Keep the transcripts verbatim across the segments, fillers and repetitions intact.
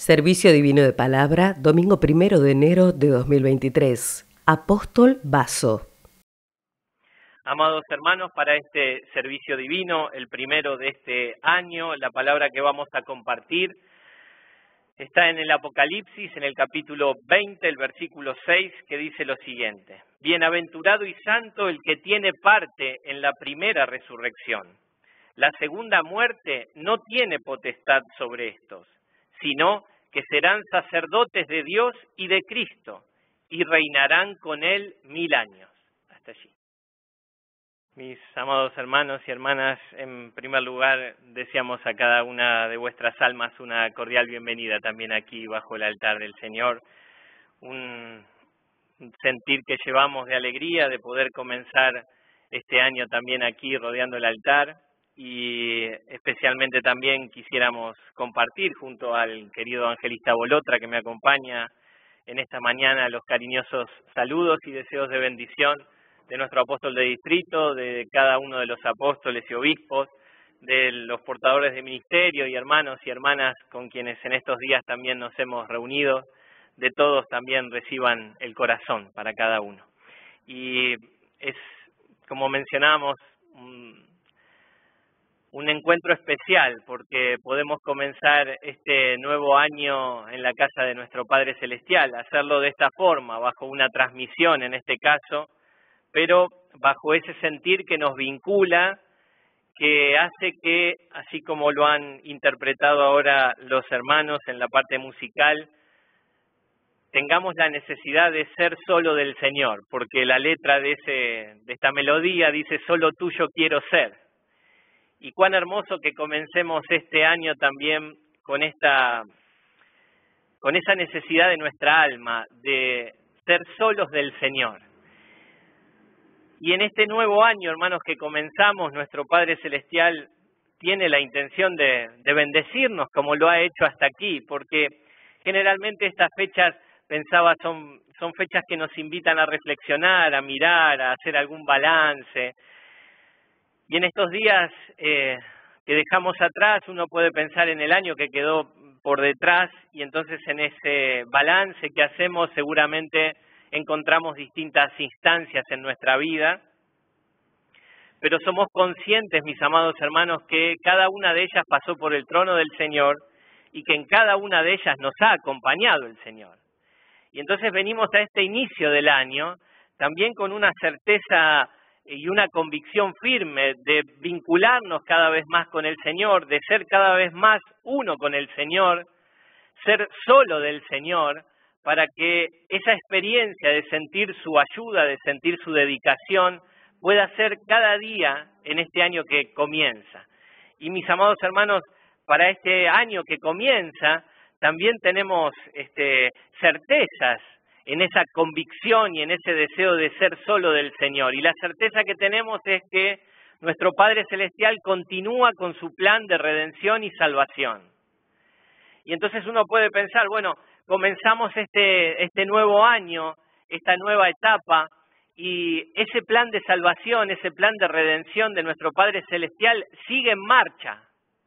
Servicio Divino de Palabra, domingo primero de enero de dos mil veintitrés. Apóstol Basso. Amados hermanos, para este servicio divino, el primero de este año, la palabra que vamos a compartir está en el Apocalipsis, en el capítulo veinte, el versículo seis, que dice lo siguiente: Bienaventurado y santo el que tiene parte en la primera resurrección. La segunda muerte no tiene potestad sobre estos, sino que serán sacerdotes de Dios y de Cristo, y reinarán con Él mil años. Hasta allí. Mis amados hermanos y hermanas, en primer lugar, deseamos a cada una de vuestras almas una cordial bienvenida también aquí bajo el altar del Señor. Un sentir que llevamos de alegría de poder comenzar este año también aquí rodeando el altar. Y especialmente también quisiéramos compartir junto al querido evangelista Bolotra que me acompaña en esta mañana los cariñosos saludos y deseos de bendición de nuestro apóstol de distrito, de cada uno de los apóstoles y obispos, de los portadores de ministerio y hermanos y hermanas con quienes en estos días también nos hemos reunido. De todos también reciban el corazón para cada uno. Y es, como mencionábamos, un Un encuentro especial porque podemos comenzar este nuevo año en la casa de nuestro Padre Celestial, hacerlo de esta forma, bajo una transmisión en este caso, pero bajo ese sentir que nos vincula, que hace que, así como lo han interpretado ahora los hermanos en la parte musical, tengamos la necesidad de ser solo del Señor, porque la letra de, ese, de esta melodía dice: solo tuyo quiero ser. Y cuán hermoso que comencemos este año también con esta, con esa necesidad de nuestra alma de ser solos del Señor. Y en este nuevo año, hermanos, que comenzamos, nuestro Padre Celestial tiene la intención de, de bendecirnos como lo ha hecho hasta aquí, porque generalmente estas fechas, pensaba, son, son fechas que nos invitan a reflexionar, a mirar, a hacer algún balance. Y en estos días eh, que dejamos atrás, uno puede pensar en el año que quedó por detrás, y entonces en ese balance que hacemos seguramente encontramos distintas instancias en nuestra vida, pero somos conscientes, mis amados hermanos, que cada una de ellas pasó por el trono del Señor y que en cada una de ellas nos ha acompañado el Señor. Y entonces venimos a este inicio del año también con una certeza y una convicción firme de vincularnos cada vez más con el Señor, de ser cada vez más uno con el Señor, ser solo del Señor, para que esa experiencia de sentir su ayuda, de sentir su dedicación, pueda ser cada día en este año que comienza. Y mis amados hermanos, para este año que comienza, también tenemos este, certezas en esa convicción y en ese deseo de ser solo del Señor. Y la certeza que tenemos es que nuestro Padre Celestial continúa con su plan de redención y salvación. Y entonces uno puede pensar, bueno, comenzamos este, este nuevo año, esta nueva etapa, y ese plan de salvación, ese plan de redención de nuestro Padre Celestial sigue en marcha.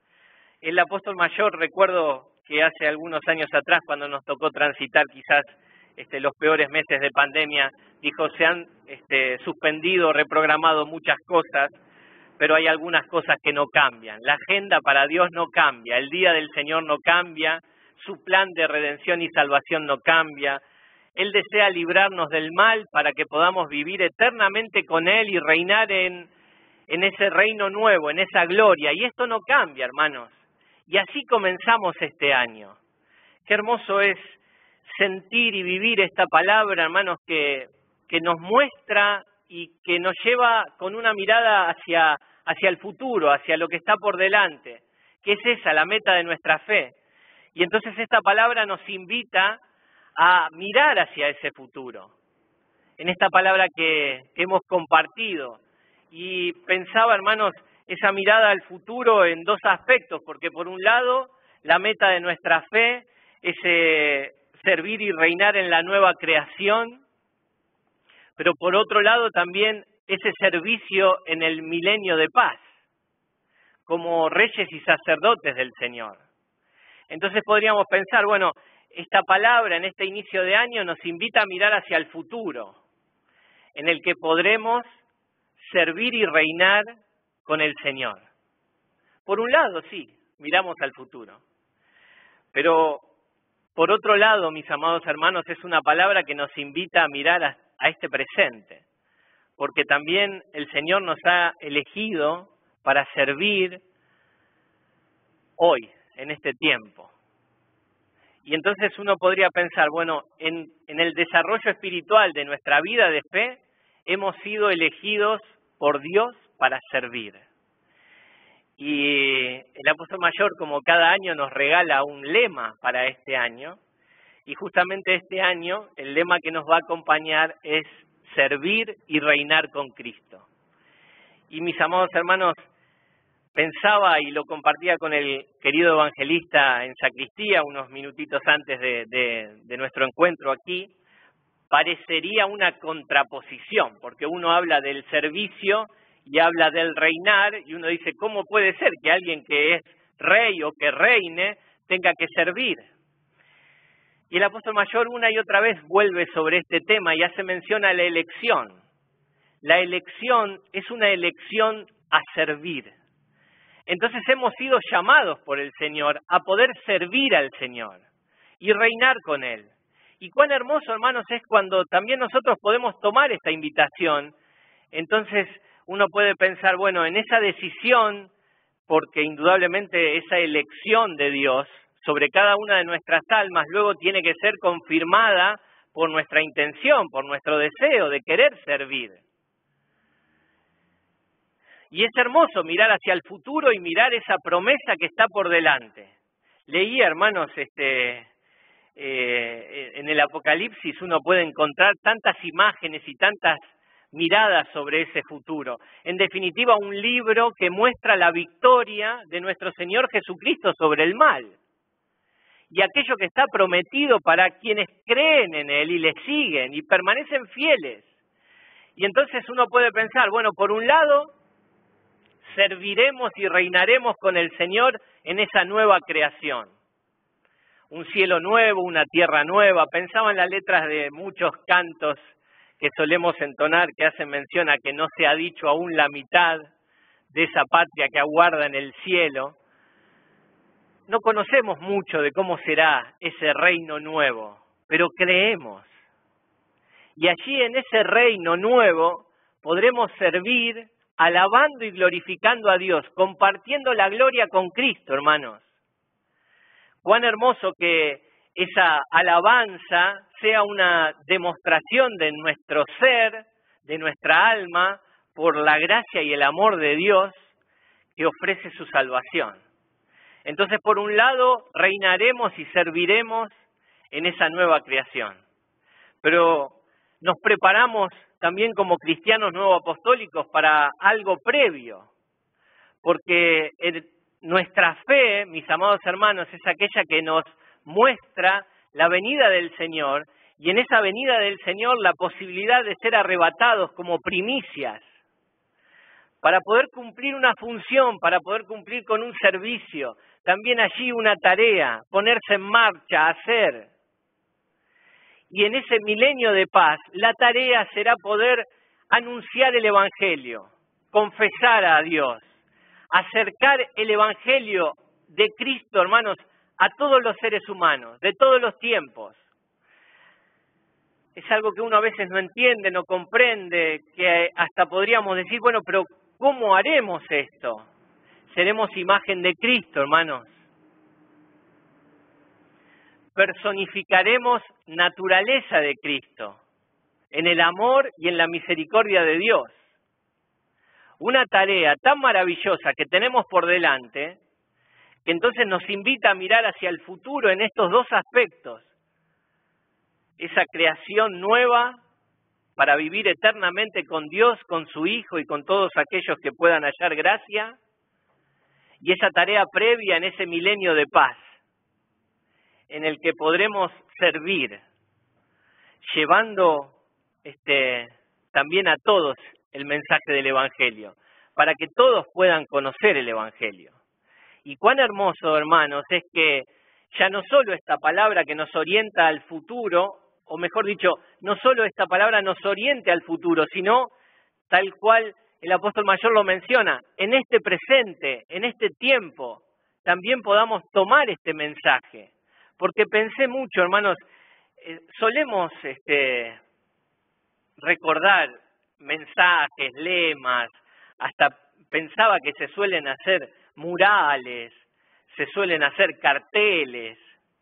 El apóstol mayor, recuerdo que hace algunos años atrás, cuando nos tocó transitar quizás Este, los peores meses de pandemia, dijo: se han este, suspendido, reprogramado muchas cosas, pero hay algunas cosas que no cambian. La agenda para Dios no cambia, el día del Señor no cambia, su plan de redención y salvación no cambia. Él desea librarnos del mal para que podamos vivir eternamente con Él y reinar en, en ese reino nuevo, en esa gloria. Y esto no cambia, hermanos. Y así comenzamos este año. Qué hermoso es sentir y vivir esta palabra, hermanos, que, que nos muestra y que nos lleva con una mirada hacia, hacia el futuro, hacia lo que está por delante, que es esa, la meta de nuestra fe. Y entonces esta palabra nos invita a mirar hacia ese futuro, en esta palabra que, que hemos compartido. Y pensaba, hermanos, esa mirada al futuro en dos aspectos, porque por un lado, la meta de nuestra fe es eh, servir y reinar en la nueva creación, pero por otro lado también ese servicio en el milenio de paz, como reyes y sacerdotes del Señor. Entonces podríamos pensar, bueno, esta palabra en este inicio de año nos invita a mirar hacia el futuro, en el que podremos servir y reinar con el Señor. Por un lado, sí, miramos al futuro. Pero, por otro lado, mis amados hermanos, es una palabra que nos invita a mirar a, a este presente. Porque también el Señor nos ha elegido para servir hoy, en este tiempo. Y entonces uno podría pensar, bueno, en, en el desarrollo espiritual de nuestra vida de fe, hemos sido elegidos por Dios para servir. Y el apóstol mayor, como cada año, nos regala un lema para este año. Y justamente este año, el lema que nos va a acompañar es servir y reinar con Cristo. Y mis amados hermanos, pensaba y lo compartía con el querido evangelista en sacristía unos minutitos antes de, de, de nuestro encuentro aquí, parecería una contraposición, porque uno habla del servicio y habla del reinar, y uno dice, ¿cómo puede ser que alguien que es rey o que reine tenga que servir? Y el apóstol mayor una y otra vez vuelve sobre este tema y hace mención a la elección. La elección es una elección a servir. Entonces hemos sido llamados por el Señor a poder servir al Señor y reinar con Él. Y cuán hermoso, hermanos, es cuando también nosotros podemos tomar esta invitación. Entonces uno puede pensar, bueno, en esa decisión, porque indudablemente esa elección de Dios sobre cada una de nuestras almas luego tiene que ser confirmada por nuestra intención, por nuestro deseo de querer servir. Y es hermoso mirar hacia el futuro y mirar esa promesa que está por delante. Leí, hermanos, este, eh, en el Apocalipsis uno puede encontrar tantas imágenes y tantas miradas sobre ese futuro. En definitiva, un libro que muestra la victoria de nuestro Señor Jesucristo sobre el mal. Y aquello que está prometido para quienes creen en Él y le siguen y permanecen fieles. Y entonces uno puede pensar, bueno, por un lado, serviremos y reinaremos con el Señor en esa nueva creación. Un cielo nuevo, una tierra nueva. Pensaba en las letras de muchos cantos que solemos entonar, que hacen mención a que no se ha dicho aún la mitad de esa patria que aguarda en el cielo. No conocemos mucho de cómo será ese reino nuevo, pero creemos. Y allí en ese reino nuevo podremos servir alabando y glorificando a Dios, compartiendo la gloria con Cristo, hermanos. Cuán hermoso que esa alabanza sea una demostración de nuestro ser, de nuestra alma, por la gracia y el amor de Dios que ofrece su salvación. Entonces, por un lado, reinaremos y serviremos en esa nueva creación. Pero nos preparamos también como cristianos nuevos apostólicos para algo previo, porque el, nuestra fe, mis amados hermanos, es aquella que nos muestra la venida del Señor, y en esa venida del Señor la posibilidad de ser arrebatados como primicias, para poder cumplir una función, para poder cumplir con un servicio, también allí una tarea, ponerse en marcha, hacer. Y en ese milenio de paz, la tarea será poder anunciar el Evangelio, confesar a Dios, acercar el Evangelio de Cristo, hermanos, a todos los seres humanos, de todos los tiempos. Es algo que uno a veces no entiende, no comprende, que hasta podríamos decir, bueno, pero ¿cómo haremos esto? Seremos imagen de Cristo, hermanos. Personificaremos naturaleza de Cristo, en el amor y en la misericordia de Dios. Una tarea tan maravillosa que tenemos por delante, que entonces nos invita a mirar hacia el futuro en estos dos aspectos. Esa creación nueva para vivir eternamente con Dios, con su Hijo y con todos aquellos que puedan hallar gracia, y esa tarea previa en ese milenio de paz, en el que podremos servir, llevando este, también a todos el mensaje del Evangelio, para que todos puedan conocer el Evangelio. Y cuán hermoso, hermanos, es que ya no solo esta palabra que nos orienta al futuro, o mejor dicho, no solo esta palabra nos oriente al futuro, sino tal cual el apóstol mayor lo menciona, en este presente, en este tiempo, también podamos tomar este mensaje. Porque pensé mucho, hermanos, eh, solemos este, recordar mensajes, lemas, hasta pensaba que se suelen hacer murales, se suelen hacer carteles.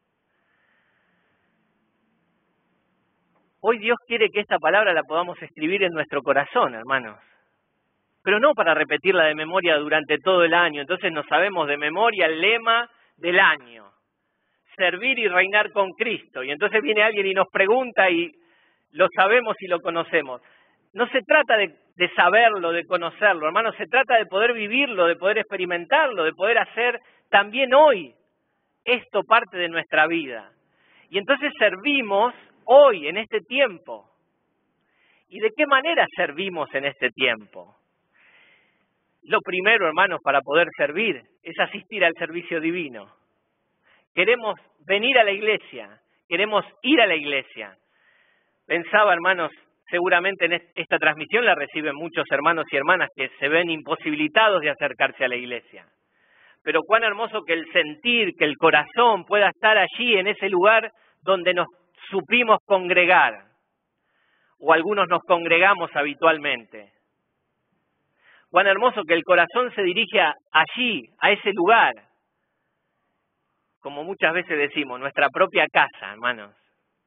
Hoy Dios quiere que esta palabra la podamos escribir en nuestro corazón, hermanos. Pero no para repetirla de memoria durante todo el año. Entonces no sabemos de memoria el lema del año. Servir y reinar con Cristo. Y entonces viene alguien y nos pregunta y lo sabemos y lo conocemos. No se trata de, de saberlo, de conocerlo, hermanos. Se trata de poder vivirlo, de poder experimentarlo, de poder hacer también hoy esto parte de nuestra vida. Y entonces servimos hoy, en este tiempo. ¿Y de qué manera servimos en este tiempo? Lo primero, hermanos, para poder servir es asistir al servicio divino. Queremos venir a la iglesia, queremos ir a la iglesia. Pensaba, hermanos, seguramente en esta transmisión la reciben muchos hermanos y hermanas que se ven imposibilitados de acercarse a la iglesia. Pero cuán hermoso que el sentir, que el corazón pueda estar allí en ese lugar donde nos supimos congregar, o algunos nos congregamos habitualmente. Cuán hermoso que el corazón se dirige a, allí, a ese lugar, como muchas veces decimos, nuestra propia casa, hermanos.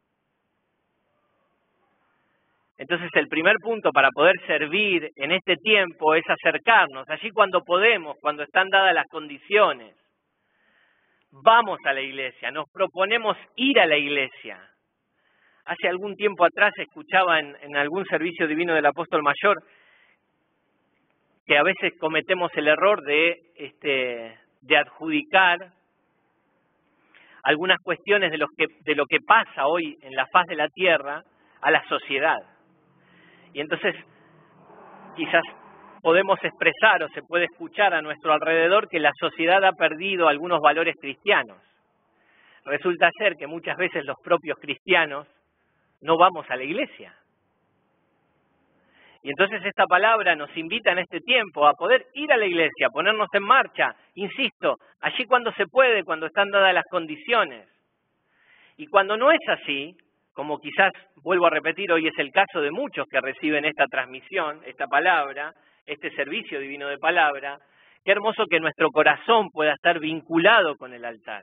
Entonces el primer punto para poder servir en este tiempo es acercarnos, allí cuando podemos, cuando están dadas las condiciones. Vamos a la iglesia, nos proponemos ir a la iglesia. Hace algún tiempo atrás escuchaba en, en algún servicio divino del apóstol mayor que a veces cometemos el error de, este, de adjudicar algunas cuestiones de, los que, de lo que pasa hoy en la faz de la tierra a la sociedad. Y entonces quizás podemos expresar o se puede escuchar a nuestro alrededor que la sociedad ha perdido algunos valores cristianos. Resulta ser que muchas veces los propios cristianos no vamos a la iglesia. Y entonces esta palabra nos invita en este tiempo a poder ir a la iglesia, ponernos en marcha, insisto, allí cuando se puede, cuando están dadas las condiciones. Y cuando no es así, como quizás, vuelvo a repetir, hoy es el caso de muchos que reciben esta transmisión, esta palabra, este servicio divino de palabra, qué hermoso que nuestro corazón pueda estar vinculado con el altar.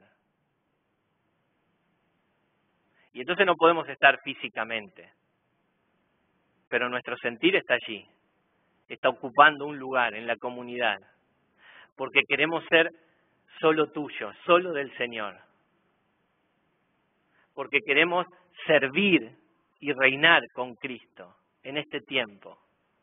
Y entonces no podemos estar físicamente, pero nuestro sentir está allí, está ocupando un lugar en la comunidad, porque queremos ser solo tuyos, solo del Señor, porque queremos servir y reinar con Cristo en este tiempo.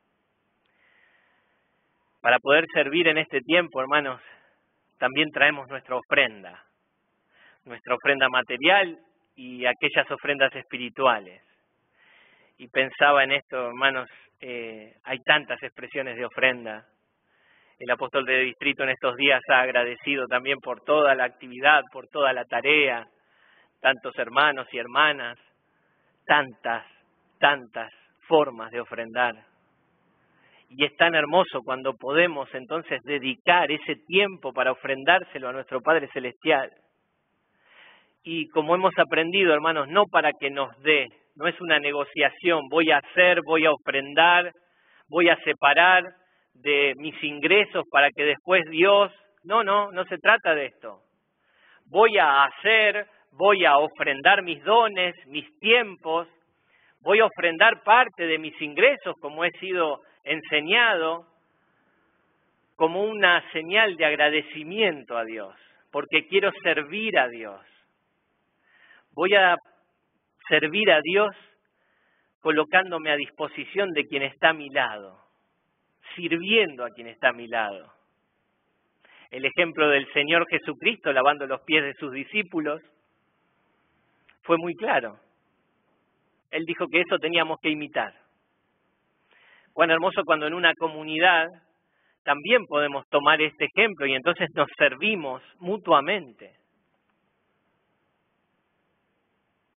Para poder servir en este tiempo, hermanos, también traemos nuestra ofrenda, nuestra ofrenda material y aquellas ofrendas espirituales. Y pensaba en esto, hermanos, eh, hay tantas expresiones de ofrenda. El apóstol de distrito en estos días ha agradecido también por toda la actividad, por toda la tarea, tantos hermanos y hermanas, tantas, tantas formas de ofrendar. Y es tan hermoso cuando podemos entonces dedicar ese tiempo para ofrendárselo a nuestro Padre Celestial. Y como hemos aprendido, hermanos, no para que nos dé, no es una negociación, voy a hacer, voy a ofrendar, voy a separar de mis ingresos para que después Dios, no, no, no se trata de esto. Voy a hacer, voy a ofrendar mis dones, mis tiempos, voy a ofrendar parte de mis ingresos como he sido enseñado, como una señal de agradecimiento a Dios, porque quiero servir a Dios. Voy a servir a Dios colocándome a disposición de quien está a mi lado, sirviendo a quien está a mi lado. El ejemplo del Señor Jesucristo lavando los pies de sus discípulos fue muy claro. Él dijo que eso teníamos que imitar. Cuán hermoso cuando en una comunidad también podemos tomar este ejemplo y entonces nos servimos mutuamente.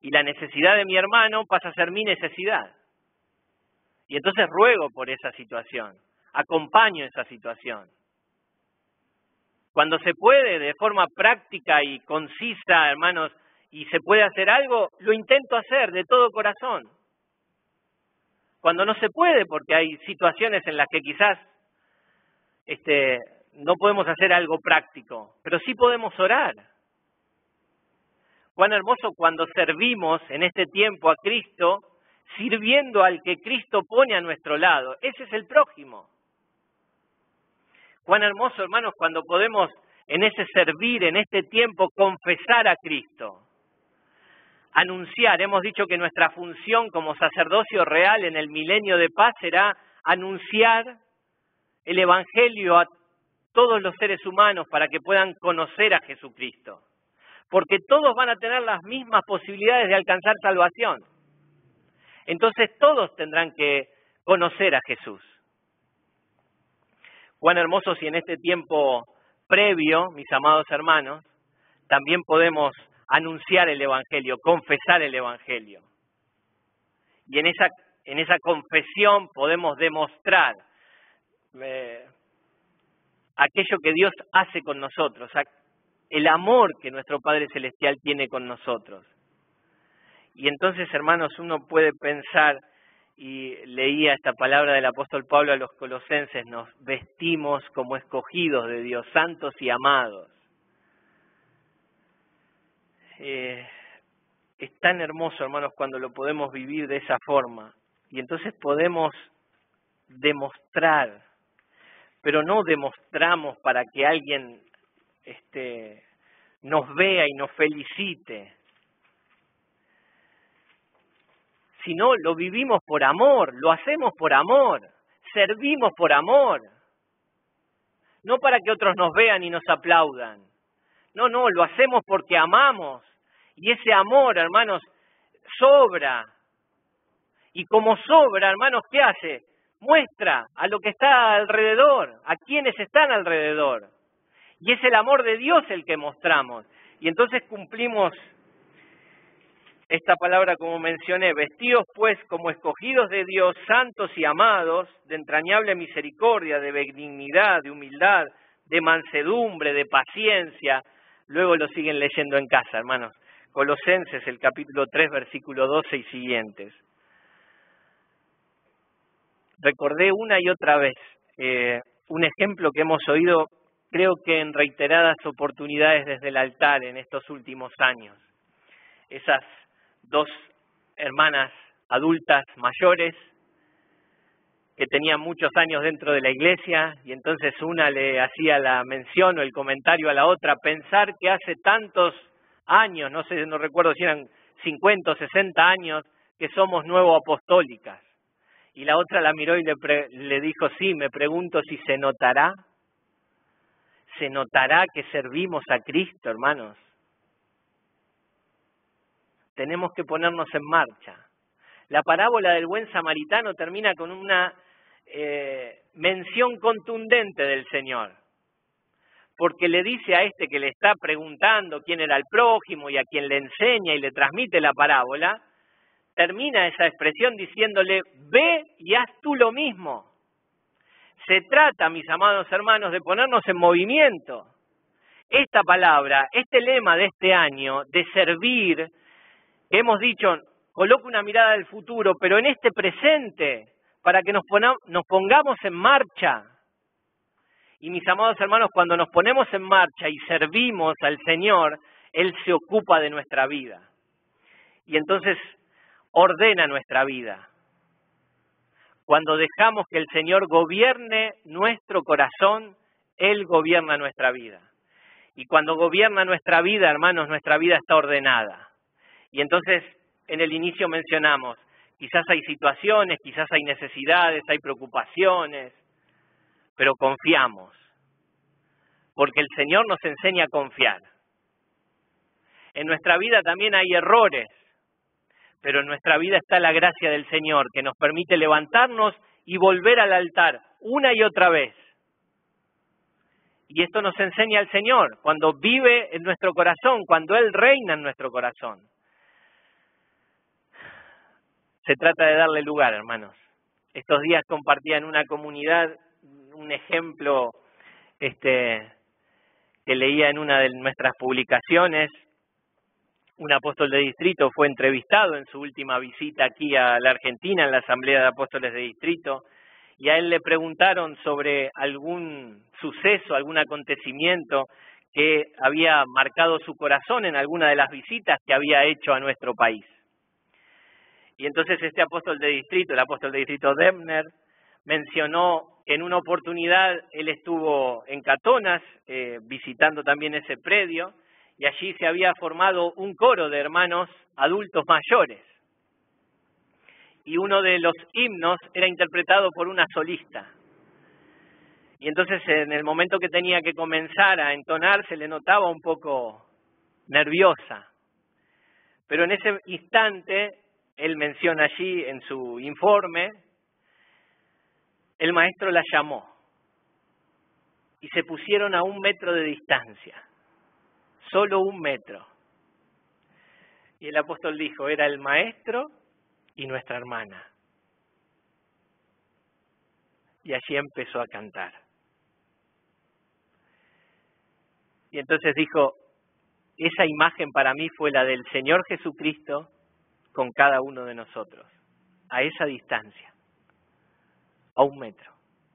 y la necesidad de mi hermano pasa a ser mi necesidad. Y entonces ruego por esa situación, acompaño esa situación. Cuando se puede, de forma práctica y concisa, hermanos, y se puede hacer algo, lo intento hacer de todo corazón. Cuando no se puede, porque hay situaciones en las que quizás este, no podemos hacer algo práctico, pero sí podemos orar. Cuán hermoso cuando servimos en este tiempo a Cristo, sirviendo al que Cristo pone a nuestro lado. Ese es el prójimo. Cuán hermoso, hermanos, cuando podemos en ese servir, en este tiempo, confesar a Cristo. Anunciar, hemos dicho que nuestra función como sacerdocio real en el milenio de paz será anunciar el Evangelio a todos los seres humanos para que puedan conocer a Jesucristo. Porque todos van a tener las mismas posibilidades de alcanzar salvación. Entonces todos tendrán que conocer a Jesús. Cuán hermoso si en este tiempo previo, mis amados hermanos, también podemos anunciar el Evangelio, confesar el Evangelio. Y en esa, en esa confesión podemos demostrar eh, aquello que Dios hace con nosotros, el amor que nuestro Padre Celestial tiene con nosotros. Y entonces, hermanos, uno puede pensar, y leía esta palabra del apóstol Pablo a los colosenses, nos vestimos como escogidos de Dios, santos y amados. Eh, es tan hermoso, hermanos, cuando lo podemos vivir de esa forma. Y entonces podemos demostrar, pero no demostramos para que alguien este, nos vea y nos felicite, sino lo vivimos por amor, lo hacemos por amor, servimos por amor. No para que otros nos vean y nos aplaudan. No, no, lo hacemos porque amamos. Y ese amor, hermanos, sobra. Y como sobra, hermanos, ¿qué hace? Muestra a lo que está alrededor, a quienes están alrededor. Y es el amor de Dios el que mostramos. Y entonces cumplimos esta palabra como mencioné, vestidos pues como escogidos de Dios, santos y amados, de entrañable misericordia, de benignidad, de humildad, de mansedumbre, de paciencia. Luego lo siguen leyendo en casa, hermanos. Colosenses, el capítulo tres, versículo doce y siguientes. Recordé una y otra vez eh, un ejemplo que hemos oído, creo que en reiteradas oportunidades desde el altar en estos últimos años. Esas dos hermanas adultas mayores que tenían muchos años dentro de la iglesia y entonces una le hacía la mención o el comentario a la otra, pensar que hace tantos años, no sé, no recuerdo si eran cincuenta o sesenta años, que somos nuevo apostólicas. Y la otra la miró y le, pre, le dijo, sí, me pregunto si se notará, se notará que servimos a Cristo, hermanos. Tenemos que ponernos en marcha. La parábola del buen samaritano termina con una eh, mención contundente del Señor, porque le dice a este que le está preguntando quién era el prójimo y a quien le enseña y le transmite la parábola, termina esa expresión diciéndole, ve y haz tú lo mismo. Se trata, mis amados hermanos, de ponernos en movimiento. Esta palabra, este lema de este año, de servir, que hemos dicho, coloca una mirada del futuro, pero en este presente, para que nos, pona, nos pongamos en marcha. Y mis amados hermanos, cuando nos ponemos en marcha y servimos al Señor, Él se ocupa de nuestra vida. Y entonces ordena nuestra vida. Cuando dejamos que el Señor gobierne nuestro corazón, Él gobierna nuestra vida. Y cuando gobierna nuestra vida, hermanos, nuestra vida está ordenada. Y entonces, en el inicio mencionamos, quizás hay situaciones, quizás hay necesidades, hay preocupaciones, pero confiamos, porque el Señor nos enseña a confiar. En nuestra vida también hay errores, pero en nuestra vida está la gracia del Señor, que nos permite levantarnos y volver al altar una y otra vez. Y esto nos enseña el Señor, cuando vive en nuestro corazón, cuando Él reina en nuestro corazón. se trata de darle lugar, hermanos. Estos días compartía en una comunidad un ejemplo este, que leía en una de nuestras publicaciones. Un apóstol de distrito fue entrevistado en su última visita aquí a la Argentina, en la Asamblea de Apóstoles de Distrito, y a él le preguntaron sobre algún suceso, algún acontecimiento que había marcado su corazón en alguna de las visitas que había hecho a nuestro país. Y entonces este apóstol de distrito, el apóstol de distrito Debner, mencionó que en una oportunidad él estuvo en Catonas, eh, visitando también ese predio, y allí se había formado un coro de hermanos adultos mayores. Y uno de los himnos era interpretado por una solista. Y entonces en el momento que tenía que comenzar a entonar se le notaba un poco nerviosa. Pero en ese instante, él menciona allí en su informe, el maestro la llamó y se pusieron a un metro de distancia, solo un metro. Y el apóstol dijo, era el maestro y nuestra hermana. Y allí empezó a cantar. Y entonces dijo, esa imagen para mí fue la del Señor Jesucristo con cada uno de nosotros, a esa distancia, a un metro,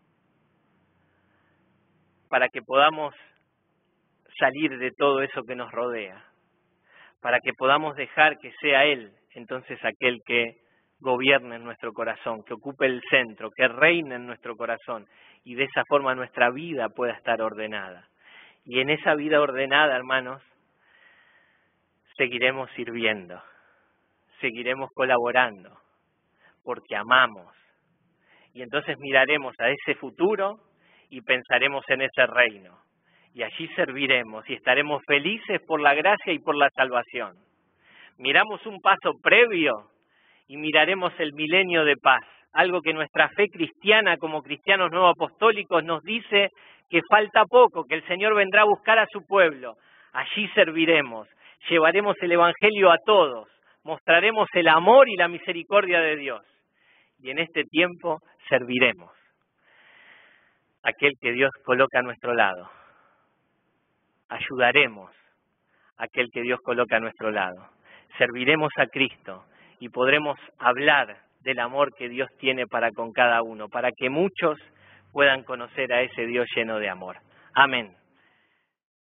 para que podamos salir de todo eso que nos rodea, para que podamos dejar que sea Él, entonces aquel que gobierne en nuestro corazón, que ocupe el centro, que reine en nuestro corazón, y de esa forma nuestra vida pueda estar ordenada. Y en esa vida ordenada, hermanos, seguiremos sirviendo, seguiremos colaborando, porque amamos. Y entonces miraremos a ese futuro y pensaremos en ese reino. Y allí serviremos y estaremos felices por la gracia y por la salvación. Miramos un paso previo y miraremos el milenio de paz, algo que nuestra fe cristiana como cristianos nuevos apostólicos nos dice que falta poco, que el Señor vendrá a buscar a su pueblo. Allí serviremos, llevaremos el Evangelio a todos, mostraremos el amor y la misericordia de Dios. Y en este tiempo serviremos a aquel que Dios coloca a nuestro lado. Ayudaremos a aquel que Dios coloca a nuestro lado. Serviremos a Cristo y podremos hablar del amor que Dios tiene para con cada uno, para que muchos puedan conocer a ese Dios lleno de amor. Amén.